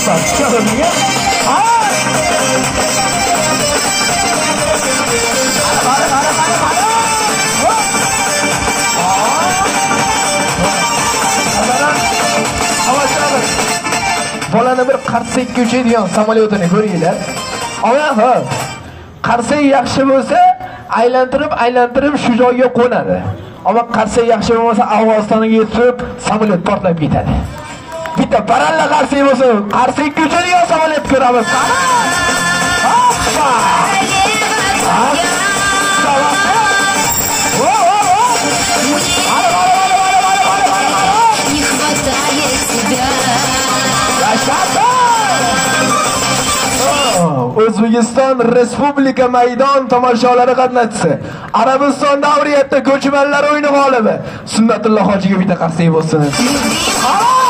Bolani bir qarsak uchadigan samolyotini ko'ringlar. Ana qarsak yaxshi bo'lsa, aylantirib shu joyga qo'nadi. Ammo qarsak yaxshi bo'lmasa, Afg'onistonga yetib samolyot portlab ketadi. Bitta baralla qarsak bo'lsa, qarsak uchadigan samolyot ko'ramiz. Hoppa! Не хватает тебя. O'zbekiston Respublika maydon tomoshalari qatnashchisi, Arabiston davriyatda ko'chmanlar o'yini g'olibi Sunnatulloh hojiga bitta qarsak bo'lsin.